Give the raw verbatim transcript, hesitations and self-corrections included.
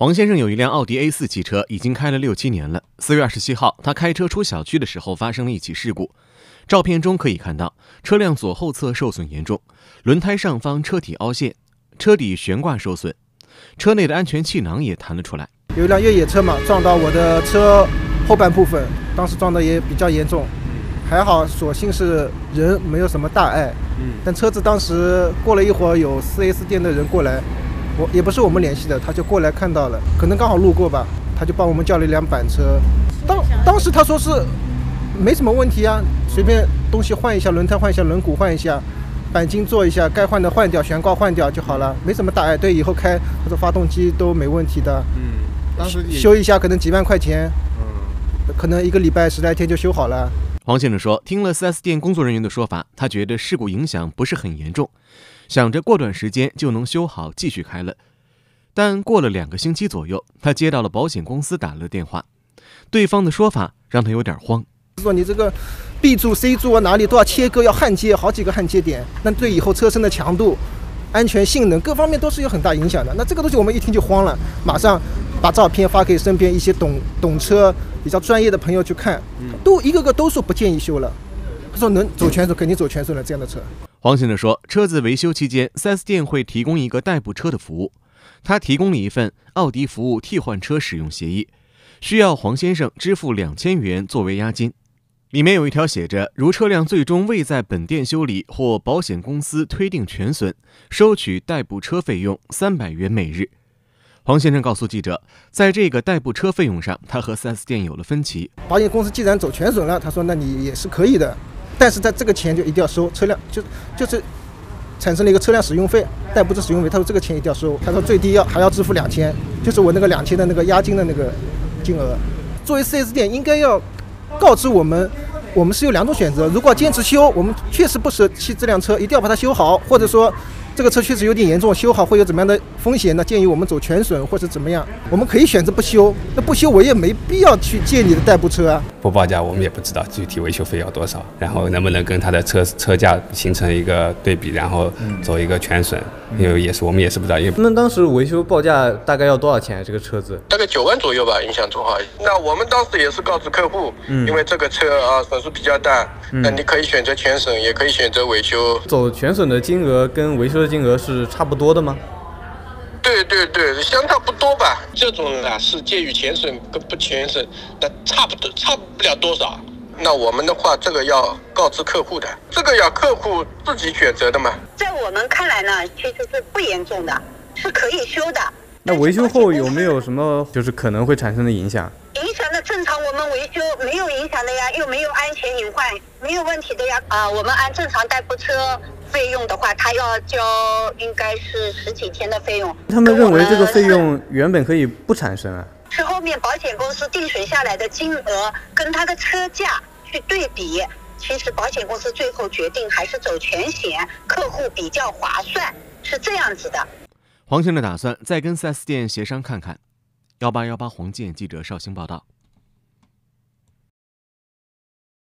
黄先生有一辆奥迪 A 四 汽车，已经开了六七年了。四月二十七号，他开车出小区的时候发生了一起事故。照片中可以看到，车辆左后侧受损严重，轮胎上方车体凹陷，车底悬挂受损，车内的安全气囊也弹了出来。 有一辆越野车嘛，撞到我的车后半部分，当时撞的也比较严重，还好，所幸是人没有什么大碍。嗯，但车子当时过了一会儿，有 四 S 店的人过来。我也不是我们联系的，他就过来看到了，可能刚好路过吧，他就帮我们叫了一辆板车。当当时他说是没什么问题啊，随便东西换一下，轮胎换一下，轮毂换一下，钣金做一下，该换的换掉，悬挂换掉就好了，没什么大碍。对，以后开或者发动机都没问题的。 嗯，当时修一下可能几万块钱，嗯，可能一个礼拜十来天就修好了。 黄先生说，听了 四 S 店工作人员的说法，他觉得事故影响不是很严重，想着过段时间就能修好继续开了。但过了两个星期左右，他接到了保险公司打来的电话，对方的说法让他有点慌， 说你这个 B 柱 C 柱啊哪里都要切割，要焊接好几个焊接点，那对以后车身的强度、安全性能各方面都是有很大影响的。那这个东西我们一听就慌了，马上把照片发给身边一些懂懂车比较专业的朋友去看，都一个个都说不建议修了。他说能走全损肯定走全损了，这样的车。 黄先生说，车子维修期间 四 S 店会提供一个代步车的服务，他提供了一份奥迪服务替换车使用协议，需要黄先生支付两千元作为押金。里面有一条写着，如车辆最终未在本店修理或保险公司推定全损，收取代步车费用三百元每日。黄先生告诉记者，在这个代步车费用上，他和 四 S 店有了分歧。 保险公司既然走全损了，他说那你也是可以的，但是在这个钱就一定要收，车辆就就是产生了一个车辆使用费，代步车使用费，他说这个钱一定要收，他说最低要还要支付两千，就是我那个两千的那个押金的那个金额。作为 四 S 店应该要告知我们，我们是有两种选择，如果坚持修，我们确实不舍弃这辆车，一定要把它修好，或者说这个车确实有点严重，修好会有怎么样的风险呢？建议我们走全损或者怎么样，我们可以选择不修。那不修我也没必要去借你的代步车啊。 不报价我们也不知道具体维修费要多少，然后能不能跟他的车车价形成一个对比，然后走一个全损，因为也是我们也是不知道。因为那当时维修报价大概要多少钱？这个车子大概九万左右吧，印象中哈。那我们当时也是告知客户，嗯、因为这个车啊损失比较大，嗯、那你可以选择全损，也可以选择维修。 走全损的金额跟维修的金额是差不多的吗？ 对对对，相差不多吧。这种啊是介于全损跟不全损，那差不多差不了多少。那我们的话，这个要告知客户的，这个要客户自己选择的嘛。 在我们看来呢，其实是不严重的，是可以修的。 那维修后有没有什么就是可能会产生的影响？ 影响的正常，我们维修没有影响的呀，又没有安全隐患，没有问题的呀。啊，我们按正常代步车费用的话，他要交应该是十几天的费用。 他们认为这个费用原本可以不产生啊？ 是后面保险公司定损下来的金额跟他的车价去对比，其实保险公司最后决定还是走全险，客户比较划算，是这样子的。 黄先生打算再跟 四 S 店协商看看。幺八幺八黄健记者绍兴报道。